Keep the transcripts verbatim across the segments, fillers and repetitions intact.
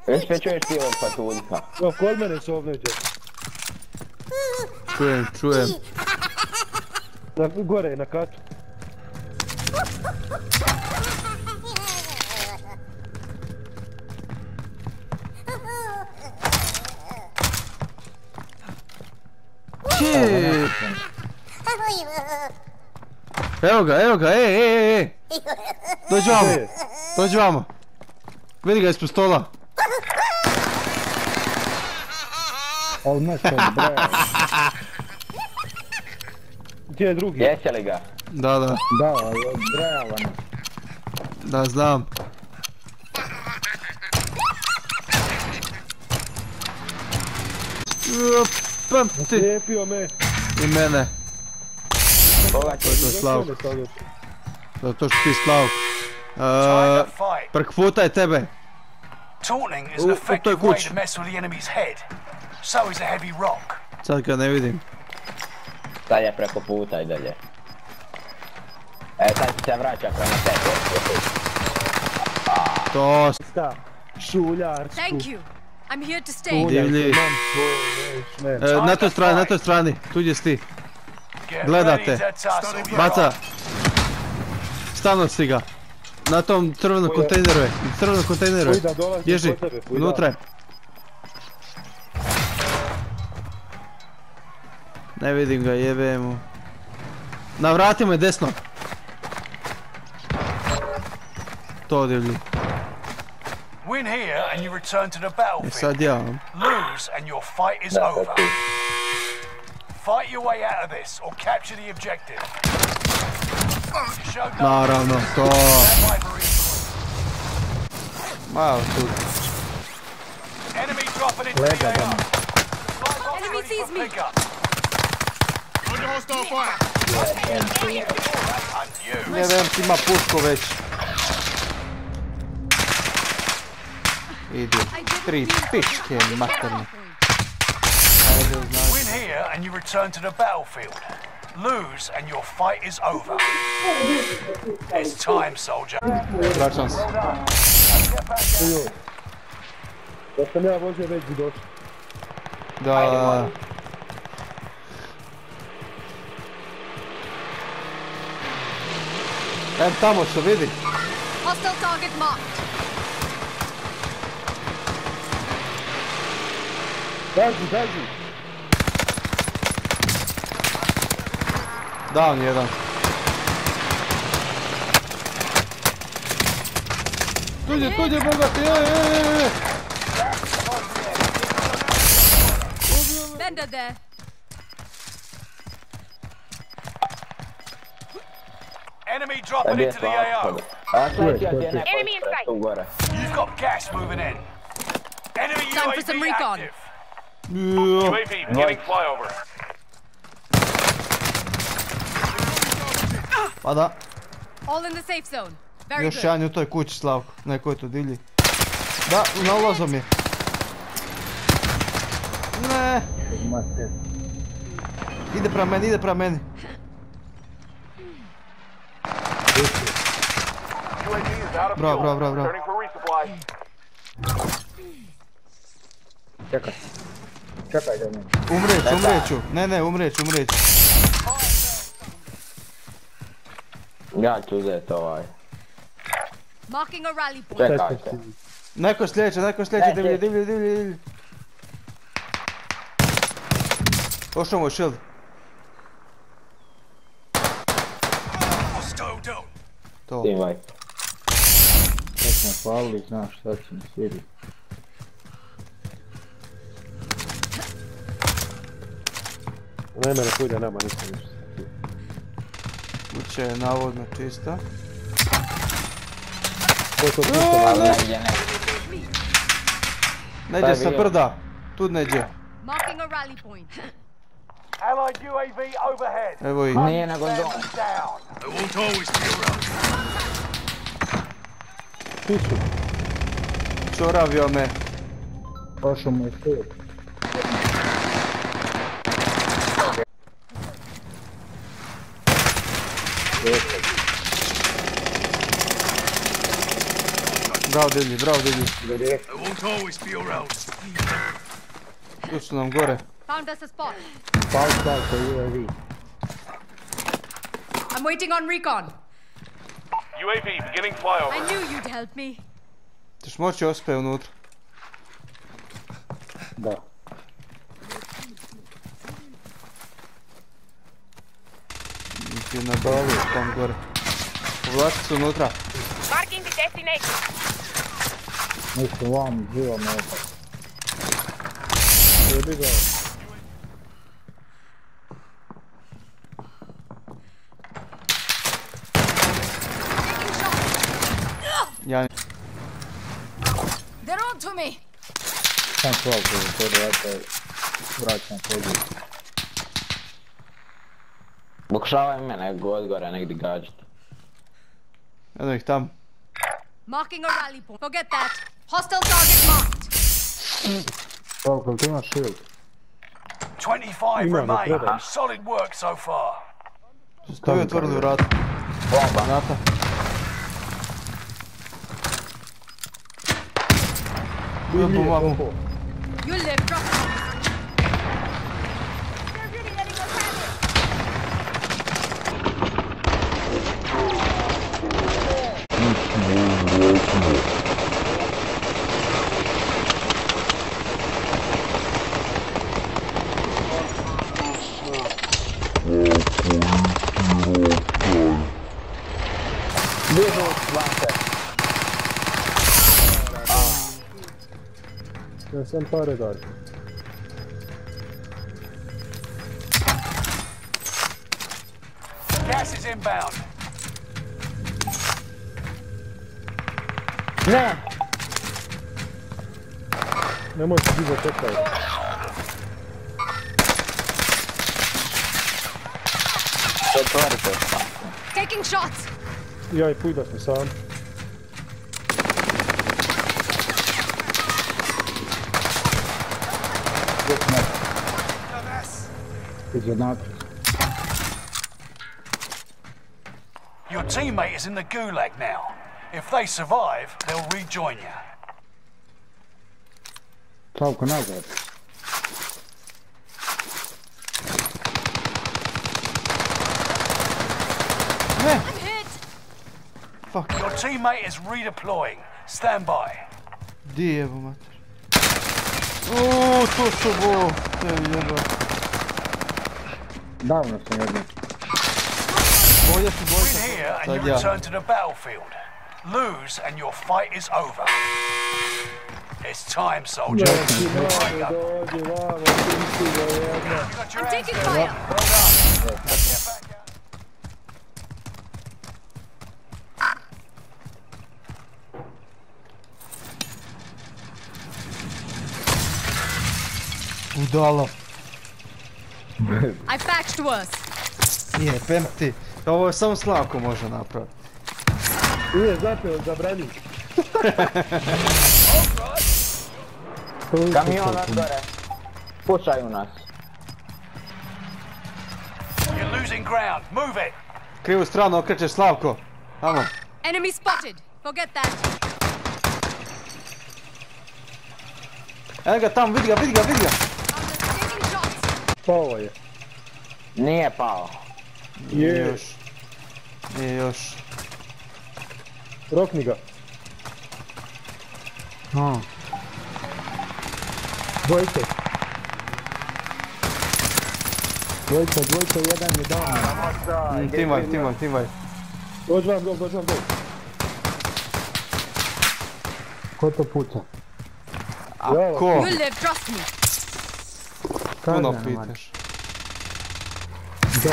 Već me čuješ ti ovog patuljka. O, kod mene su ovneđe. Čujem, čujem. Na, gore, na katu. Čije? Evo ga, evo ga, ej, ej, ej. Dođi vamo, dođi vamo. Vidi ga ispod stola. O, nešto, bre. Gdje je drugi? Jesi li ga? Da, da. Da, odbrajavan. Da, znam. Pam ti. Slijepio me. I mene. Koga će? To je to Slavk. Zato što ti Slavk. Prek puta je tebe. Taunting is an effective way to mess with the enemy's head. So is a heavy rock. Sad ga ne vidim. Sad je preko puta i dalje. E, sad se vraća prema tebi. To s... Sta, šuljarsku. Thank you. I'm here to stay. Divlji. E, na toj strani, na toj strani. Tu gdje si ti. Gledate. Baca. Stano si ga. Na tom crvenom kontejneru je. Crvenom kontejneru je. Bježi. Unutra je. Ne vidim ga, jebe mu. Na vratima je desno. To divlji. Win here and you return to the E battlefield. sad ja. Lose and your fight is over. Fight your way out of this or capture the objective. Naravno, to. Malo tu. Enemy dropping into the A R. Enemy sees me. Under hostile fire. Ne vem, ti ima pušku već. Idi, tri pičke materne. Win here and you return to the battlefield. Lose and your fight is over. It's time, soldier. Vraćam se. Da sam ja vozio već bi došao. Da. Evo tamo što vidi. Hostile target marked. Daži, daži. Down jedan. Tuđe, tuđe, bogati, ej, ej, ej. Vendor there. Enemy dropping into the A O. Enemy in sight. You've got gas moving in. Enemy Time for some U A V recon. active. U A V beginning flyover. Pa da. All in the safe zone. Very Još good. jedan je u toj kući, Slavko. Neko je to divlji. Da, na ulazom je. Ne. Ide prema meni, ide prema meni. Bravo, bravo, bravo, bravo. Čekaj. Čekaj da mi. Umreć, umreću. Ne, ne, umreć, umreć. Ja ću uzeti ovaj. Marking a rally point. Čekajte. Neko sljedeće, neko sljedeće, divlji, divlji, divlji, divlji. Pošao mu shield. To. Team wipe. Sad smo hvalili, znaš šta će mi sviđi. Ne mene kulja, nama nisam ništa. Kuća je navodno čista. Ko to pušta? Neđe sa brda. Tu neđe. Marking a rally point. Allied U A V overhead. Evo ih. Nije na gondolu. Down. I won't always be around. Tu su. Čoravio me. Prošao mu je svijet. Bravo Dilji, bravo Dilji. I won't always be around. Tu su nam gore. Found us a spot. Pal star for U A V. I'm waiting on recon. U A V beginning flyover. I knew you'd help me. Ćeš moći ospe unutra. Da. Ti na balu, tam gore. Povlači se unutra. Marking the destination. Mislim vam živo me opak. Jebi ga. Ja... They're on to me. Sam svalko, to da ja te vraćam poziciju. Pokušavaj mene god gore negdje gađati. Jedno ih tam. Marking a rally point. Forget that. Hostile target marked. Svalko, ti imaš shield. twenty-five Ima, remain. napredak. Solid work so far. Stoji otvorili vrata. Bomba. Vrata. Imam pomagu. You live, drop it. Bježu vate. Ja sam pare daj. Gas is inbound. Ne! Nemoj se divo čekaj. Otvorite. Taking shots. Ja i pujda sam sam. Izjednači. Your teammate is in the gulag now. If they survive, they'll rejoin you. Slavko nazad. I'm hit. Fuck. Your teammate is redeploying. Stand by. Di je evo mater. Uuu, to su bo. To je jeba. Davno sam jedno. Bolje su, bolje su. Win here and Sad you ja. return to the battlefield. Lose and your fight is over. It's time, soldier. Break up. Dođi vamo, ti ga jedna. You got your I'm hands taking full. fire. Well done. Get back out. Budalo. I patched worse. Jebem ti. Ovo je samo Slavko može napraviti. Uje, zapeo, zabrani. Kamion nas gore. Pušaju nas. You're losing ground. Move it. Krivu stranu okrećeš Slavko. Tamo. Enemy spotted. Forget that. Evo ga tamo, vidi ga, vidi ga, vidi ga. Taking shots. Pao je. Nije pao. Nije Je. još. Nije još. Rokni ga. Ha. Dvojte. Dvojka, dvojka, jedan je dan. Mm, Teamvaj, teamvaj, teamvaj. Dođi vam dol, dođi vam dol. Ko to puca? A ko? You live, trust me. Puno Kaže, pitaš. Da.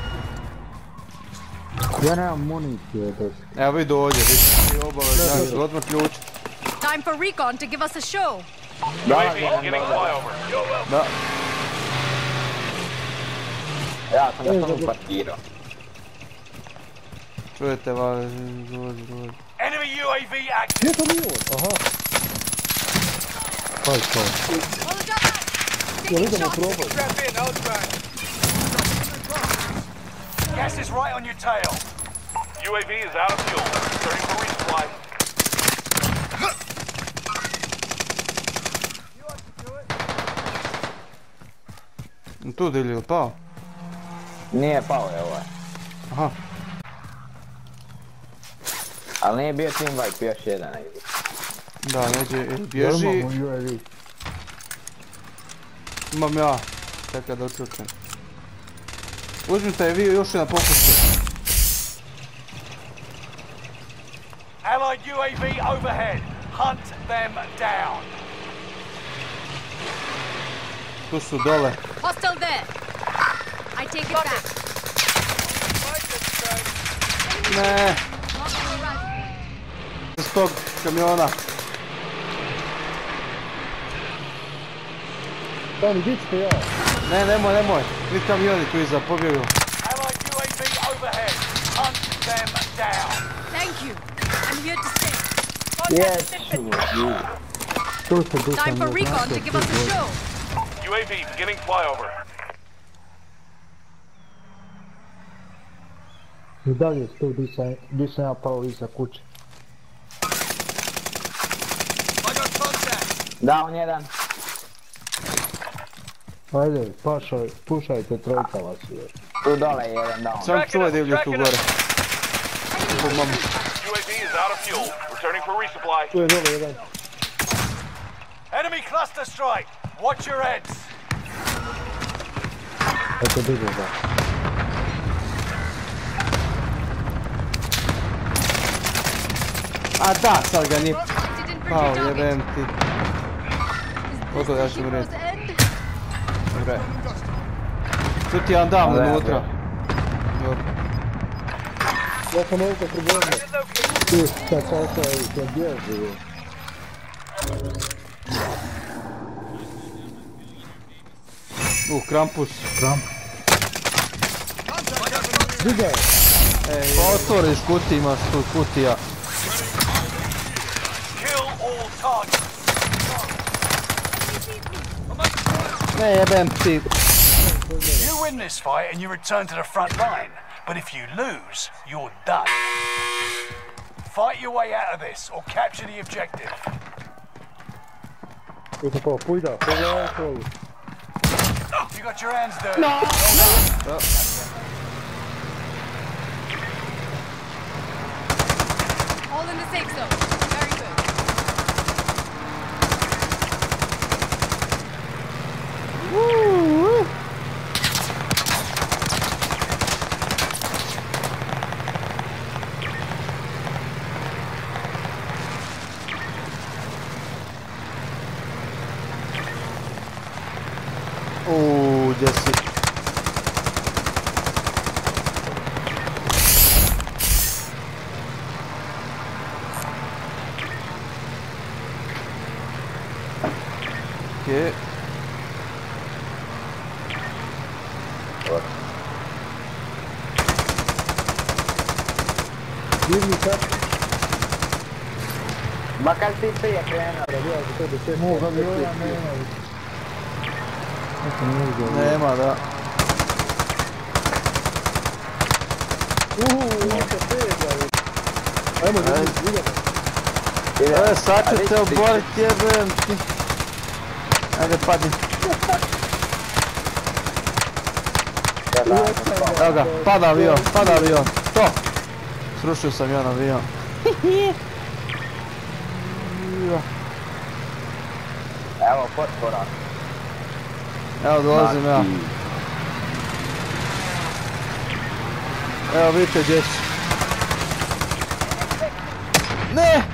Ja nemam municije dosta. Evo vidi ovdje, vidi. Ti obavezno, odmah ključ. Time for recon to give us a show. U A V beginning flyover. Da. Ja sam ga samo parkirao. Čujete vas, dođi, dođi. Enemy U A V active. Gdje to nije on? Aha. Kaj to? Hold it up. Ja Taking idemo shots. probati. Gas is right on your tail. U A V is out of fuel. Returning for resupply. Tu divlji, ili pao? Nije pao je ovaj. Aha. Ali nije bio team wipe, još jedan negdje. Da, neđe, bježi. Imamo U A V. Imam ja. Čekaj da uključim. Uzmite je vi još jedan pokušaj. Allied U A V overhead. Hunt them down. Tu su dole. Hostile there. I take it back. Ne, Marking a rally point. s tog kamiona. Toni, gdje ste ja? Ne, nemoj, nemoj. Vi kamioni tu iza, pobjegu. Allied U A V overhead. Hunt them down. Thank you. I'm here to stay. Yes! Tu se Dušan Time for ne recon znače to give us a show. U A V beginning flyover. I dalje tu gdje sam ja pao iza kuće. Down jedan. Ajde, pašaj, pušajte, trojka vas je. Tu dole je jedan down. Sam čuvaj divlje tu gore. Po mamu. U A V is out of fuel. Returning for resupply. Tu je dole jedan. Enemy cluster strike. Watch your heads. Eto vidim ga. A da, sad ga nije It didn't bridge pao, your target. jebem ti. Is Gotovo, ja ću this umrijeti. hero's end? Dobre. Tu ti jedan down Da, unutra. Dobro. Ja sam ovdje problema. Ti sad kako je se bježi. Uh, Krampus. Kramp. Diga! Pa otvoriš kutiju, imaš tu kutija. Kill all targets. Ne jebem ti. You win this fight and you return to the front line. But if you lose, you're done. Fight your way out of this or capture the objective. Tu sam pao, pujda, pogledaj to. You got your hands dirty. No. All in the safe zone. Very good. Uuu, gdje si? Okej. Divni sad. Makar ti prije krenuo. Da ja za tebe sve. Moga bi ova nema. Neko nije uzeo. Nema, da. Uhu, neka pega. Ajmo, Ajde. idemo. E, sad ću te oborit, jebem ti. Ajde, padni. Evo ga, pada avion, pada avion. To! Srušio sam jedan avion. Evo, potpora. Evo, dolazim ja. Evo, vidite gdje su. Ne!